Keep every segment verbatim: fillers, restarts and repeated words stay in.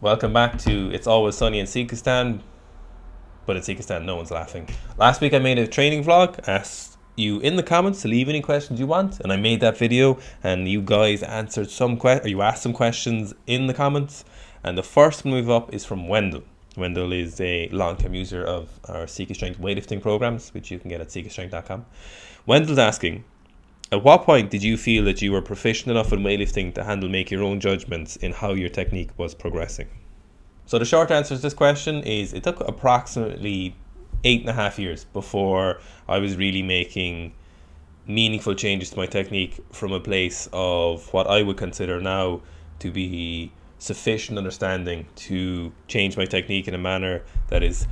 Welcome back to It's Always Sunny in Sikistan, but in Sikistan no one's laughing. Last week I made a training vlog, asked you in the comments to leave any questions you want, and I made that video and you guys answered some questions, or you asked some questions in the comments, and the first move up is from Wendell. Wendell is a long-term user of our Seek Strength weightlifting programs, which you can get at seek strength dot com. Wendell's asking, at what point did you feel that you were proficient enough in weightlifting to handle make your own judgments in how your technique was progressing? So the short answer to this question is it took approximately eight and a half years before I was really making meaningful changes to my technique from a place of what I would consider now to be sufficient understanding to change my technique in a manner that is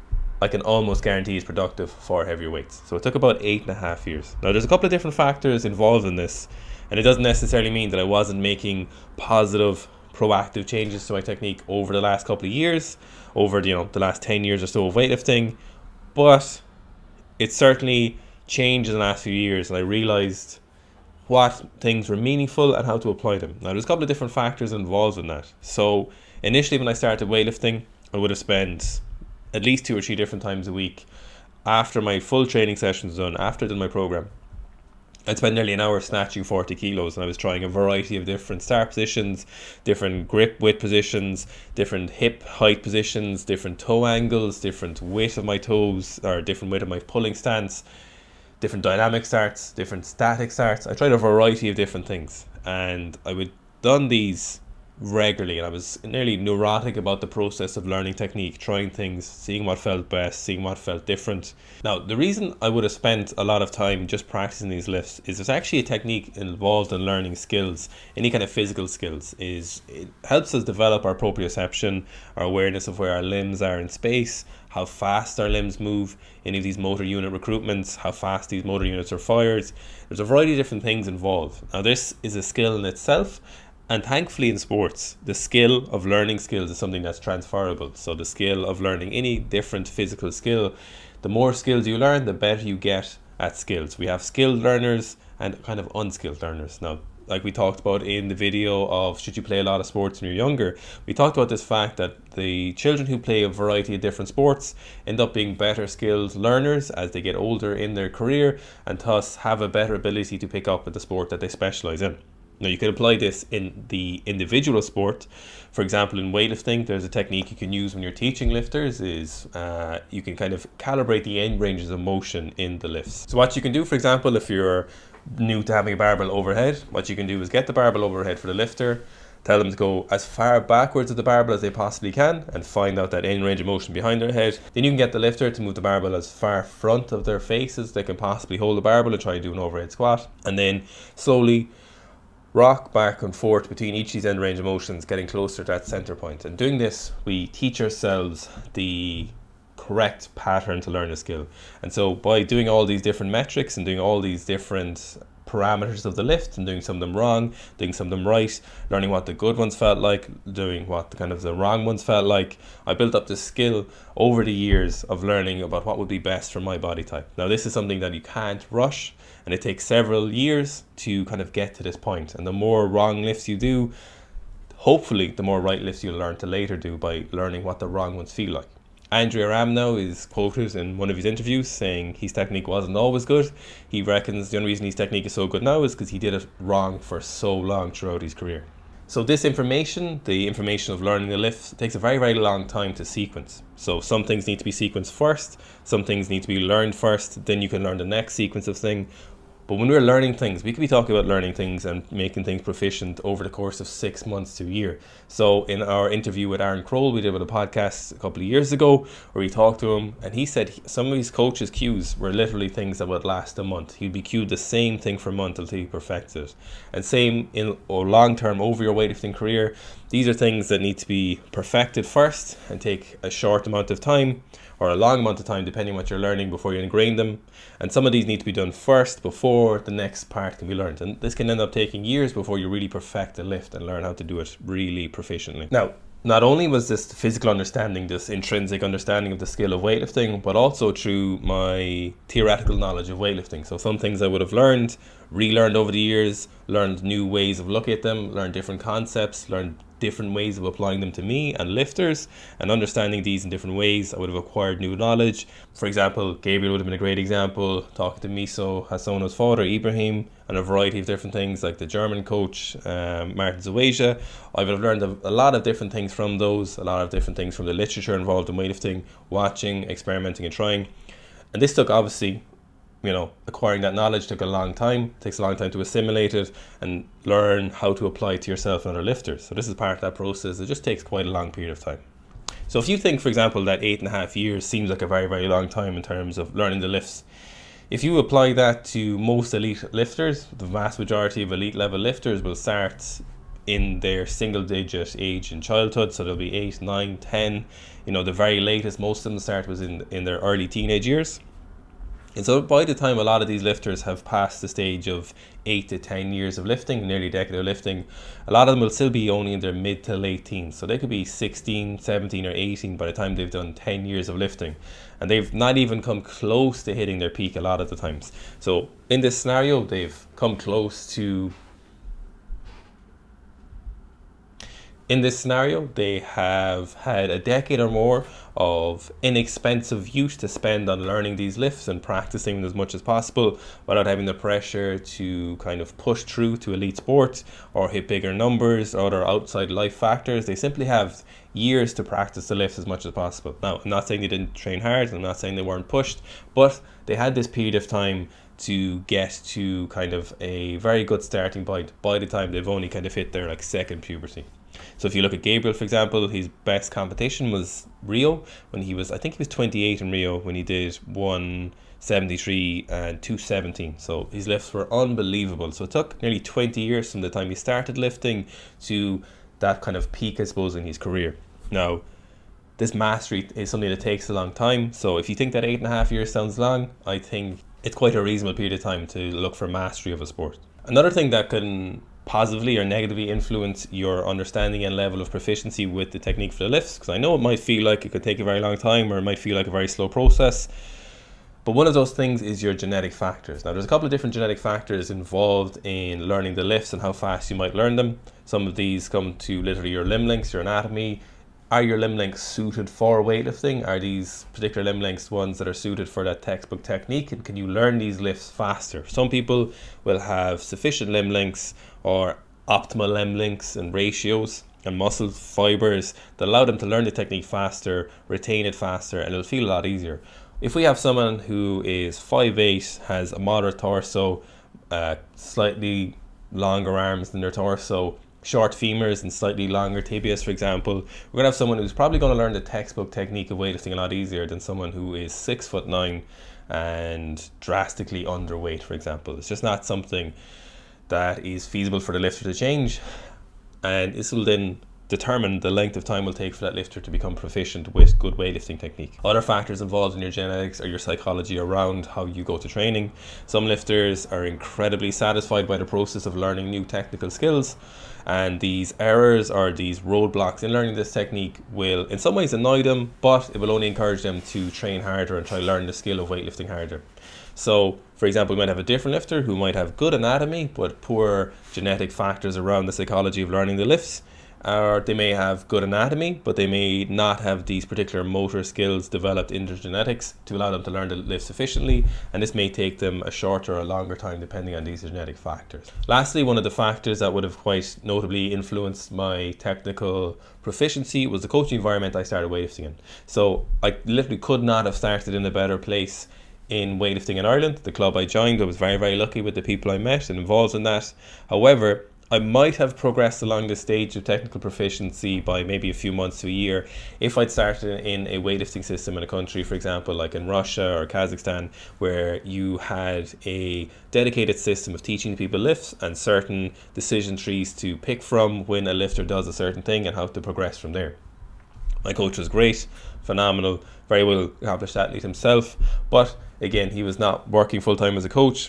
I can almost guarantee is productive for heavier weights. So it took about eight and a half years. Now there's a couple of different factors involved in this, and it doesn't necessarily mean that I wasn't making positive, proactive changes to my technique over the last couple of years, over the, you know, the last ten years or so of weightlifting, but it certainly changed in the last few years, and I realized what things were meaningful and how to apply them. Now there's a couple of different factors involved in that. So initially when I started weightlifting, I would have spent at least two or three different times a week after my full training sessions done, after I did my program. I'd spend nearly an hour snatching forty kilos, and I was trying a variety of different start positions, different grip width positions, different hip height positions, different toe angles, different width of my toes, or different width of my pulling stance, different dynamic starts, different static starts. I tried a variety of different things, and I would done these regularly, and I was nearly neurotic about the process of learning technique, trying things, seeing what felt best, seeing what felt different. Now the reason I would have spent a lot of time just practicing these lifts is there's actually a technique involved in learning skills, any kind of physical skills. Is it helps us develop our proprioception, our awareness of where our limbs are in space, how fast our limbs move, any of these motor unit recruitments, how fast these motor units are fired. There's a variety of different things involved. Now this is a skill in itself, and thankfully in sports, the skill of learning skills is something that's transferable. So the skill of learning any different physical skill, the more skills you learn, the better you get at skills. We have skilled learners and kind of unskilled learners. Now, like we talked about in the video of should you play a lot of sports when you're younger, we talked about this fact that the children who play a variety of different sports end up being better skilled learners as they get older in their career, and thus have a better ability to pick up with the sport that they specialize in. Now you can apply this in the individual sport. For example, in weightlifting, there's a technique you can use when you're teaching lifters is uh, you can kind of calibrate the end ranges of motion in the lifts. So what you can do, for example, if you're new to having a barbell overhead, what you can do is get the barbell overhead for the lifter, tell them to go as far backwards of the barbell as they possibly can and find out that end range of motion behind their head. Then you can get the lifter to move the barbell as far front of their face as they can possibly hold the barbell and try and do an overhead squat, and then slowly rock back and forth between each of these end range of motions, getting closer to that center point. And doing this, we teach ourselves the correct pattern to learn a skill. And so by doing all these different metrics and doing all these different parameters of the lift and doing some of them wrong, doing some of them right, learning what the good ones felt like, doing what the kind of the wrong ones felt like, I built up this skill over the years of learning about what would be best for my body type. Now this is something that you can't rush, and it takes several years to kind of get to this point. And the more wrong lifts you do, hopefully the more right lifts you'll learn to later do by learning what the wrong ones feel like. Andrea Ramnow is quoted in one of his interviews saying his technique wasn't always good. He reckons the only reason his technique is so good now is because he did it wrong for so long throughout his career. So this information, the information of learning the lifts, takes a very, very long time to sequence. So some things need to be sequenced first, some things need to be learned first, then you can learn the next sequence of thing. But when we're learning things, we could be talking about learning things and making things proficient over the course of six months to a year. So in our interview with Aaron Kroll, we did with a podcast a couple of years ago, where we talked to him, and he said some of his coaches' cues were literally things that would last a month. He'd be cued the same thing for a month until he perfected it. And same in or long term over your weightlifting career, these are things that need to be perfected first and take a short amount of time, or a long amount of time depending on what you're learning, before you ingrain them. And some of these need to be done first before the next part can be learned, and this can end up taking years before you really perfect the lift and learn how to do it really proficiently. Now not only was this physical understanding, this intrinsic understanding of the skill of weightlifting, but also through my theoretical knowledge of weightlifting. So some things I would have learned, relearned over the years, learned new ways of looking at them, learned different concepts, learned different ways of applying them to me and lifters, and understanding these in different ways, I would have acquired new knowledge. For example, Gabriel would have been a great example, talking to Miso Hassono's father, Ibrahim, and a variety of different things, like the German coach, um, Martin Zaweja. I would have learned a, a lot of different things from those, a lot of different things from the literature involved in weightlifting, watching, experimenting and trying. And this took, obviously, you know, acquiring that knowledge took a long time. It takes a long time to assimilate it and learn how to apply it to yourself and other lifters. So this is part of that process. It just takes quite a long period of time. So if you think, for example, that eight and a half years seems like a very, very long time in terms of learning the lifts, if you apply that to most elite lifters, the vast majority of elite level lifters will start in their single digit age in childhood. So they'll be eight, nine, ten. You know, the very latest most of them start was in, in their early teenage years. And so by the time a lot of these lifters have passed the stage of eight to ten years of lifting, nearly a decade of lifting, a lot of them will still be only in their mid to late teens. So they could be sixteen, seventeen or eighteen by the time they've done ten years of lifting. And they've not even come close to hitting their peak a lot of the times. So in this scenario, they've come close to In this scenario, they have had a decade or more of inexpensive youth to spend on learning these lifts and practicing them as much as possible without having the pressure to kind of push through to elite sports or hit bigger numbers or other outside life factors. They simply have years to practice the lifts as much as possible. Now, I'm not saying they didn't train hard, I'm not saying they weren't pushed, but they had this period of time to get to kind of a very good starting point by the time they've only kind of hit their like second puberty. So if you look at Gabriel, for example, his best competition was Rio when he was, I think he was twenty-eight in Rio when he did one seventy-three and two seventeen. So his lifts were unbelievable. So it took nearly twenty years from the time he started lifting to that kind of peak, I suppose, in his career. Now, this mastery is something that takes a long time. So if you think that eight and a half years sounds long, I think it's quite a reasonable period of time to look for mastery of a sport. Another thing that can positively or negatively influence your understanding and level of proficiency with the technique for the lifts, because I know it might feel like it could take a very long time or it might feel like a very slow process, but one of those things is your genetic factors. Now, there's a couple of different genetic factors involved in learning the lifts and how fast you might learn them. Some of these come to literally your limb lengths, your anatomy. Are your limb lengths suited for weightlifting? Are these particular limb lengths ones that are suited for that textbook technique? And can you learn these lifts faster? Some people will have sufficient limb lengths or optimal limb lengths and ratios and muscle fibers that allow them to learn the technique faster, retain it faster, and it'll feel a lot easier. If we have someone who is five eight, has a moderate torso, uh, slightly longer arms than their torso, short femurs and slightly longer tibias, for example, we're going to have someone who's probably going to learn the textbook technique of weightlifting a lot easier than someone who is six foot nine and drastically underweight, for example. It's just not something that is feasible for the lifter to change, and this will then determine the length of time it will take for that lifter to become proficient with good weightlifting technique. Other factors involved in your genetics are your psychology around how you go to training. Some lifters are incredibly satisfied by the process of learning new technical skills, and these errors or these roadblocks in learning this technique will in some ways annoy them, but it will only encourage them to train harder and try to learn the skill of weightlifting harder. So, for example, we might have a different lifter who might have good anatomy but poor genetic factors around the psychology of learning the lifts. Or they may have good anatomy, but they may not have these particular motor skills developed in their genetics to allow them to learn to lift sufficiently, and this may take them a shorter or a longer time depending on these genetic factors. Lastly, one of the factors that would have quite notably influenced my technical proficiency was the coaching environment I started weightlifting in. So I literally could not have started in a better place in weightlifting in Ireland. The club I joined, I was very, very lucky with the people I met and involved in that. However, I might have progressed along the stage of technical proficiency by maybe a few months to a year if I'd started in a weightlifting system in a country, for example, like in Russia or Kazakhstan, where you had a dedicated system of teaching people lifts and certain decision trees to pick from when a lifter does a certain thing and how to progress from there. My coach was great, phenomenal, very well accomplished athlete himself, but again, he was not working full-time as a coach.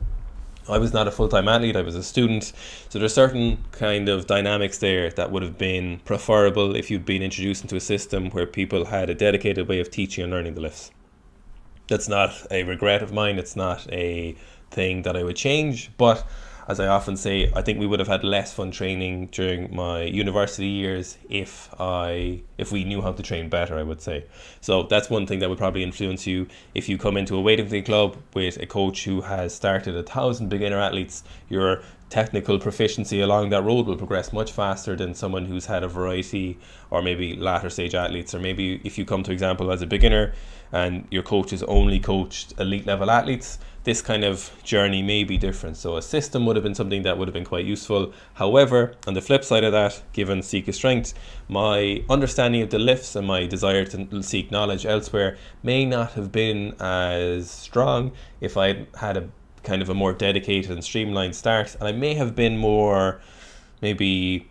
I was not a full-time athlete, I was a student, so there's certain kind of dynamics there that would have been preferable if you'd been introduced into a system where people had a dedicated way of teaching and learning the lifts. That's not a regret of mine, it's not a thing that I would change, but as I often say, I think we would have had less fun training during my university years if I if we knew how to train better, I would say. So that's one thing that would probably influence you. If you come into a weightlifting club with a coach who has started a thousand beginner athletes, your technical proficiency along that road will progress much faster than someone who's had a variety, or maybe latter stage athletes. Or maybe if you come, to example, as a beginner and your coach has only coached elite level athletes, this kind of journey may be different. So a system would have been something that would have been quite useful. However, on the flip side of that, given Seek a Strength, my understanding of the lifts and my desire to seek knowledge elsewhere may not have been as strong if I had a kind of a more dedicated and streamlined start, and I may have been more maybe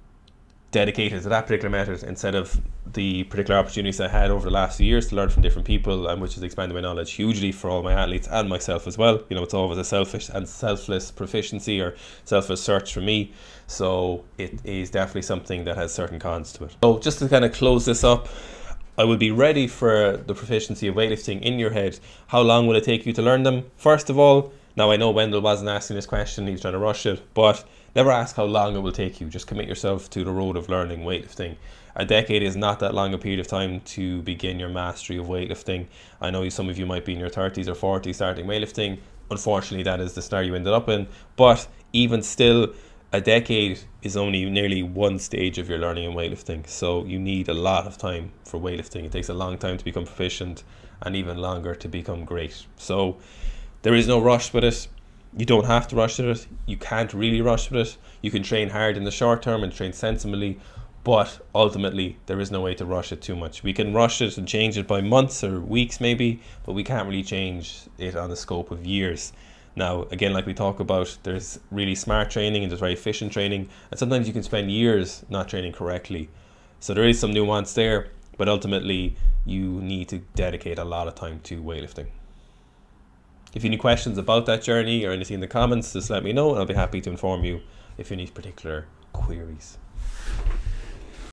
dedicated to that particular method instead of the particular opportunities I had over the last few years to learn from different people, and which has expanded my knowledge hugely for all my athletes and myself as well. You know, it's always a selfish and selfless proficiency or selfless search for me, so it is definitely something that has certain cons to it. So just to kind of close this up, I would be ready for the proficiency of weightlifting in your head. How long will it take you to learn them? First of all, now I know Wendell wasn't asking this question, he was trying to rush it, but never ask how long it will take you. Just commit yourself to the road of learning weightlifting. A decade is not that long a period of time to begin your mastery of weightlifting. I know some of you might be in your thirties or forties starting weightlifting. Unfortunately, that is the scenario you ended up in. But even still, a decade is only nearly one stage of your learning in weightlifting. So you need a lot of time for weightlifting. It takes a long time to become proficient and even longer to become great. So there is no rush with it. You don't have to rush with it. You can't really rush with it. You can train hard in the short term and train sensibly, but ultimately there is no way to rush it too much. We can rush it and change it by months or weeks maybe, but we can't really change it on the scope of years. Now, again, like we talk about, there's really smart training and there's very efficient training, and sometimes you can spend years not training correctly. So there is some nuance there, but ultimately you need to dedicate a lot of time to weightlifting. If you have any questions about that journey or anything in the comments, just let me know and I'll be happy to inform you if you need particular queries.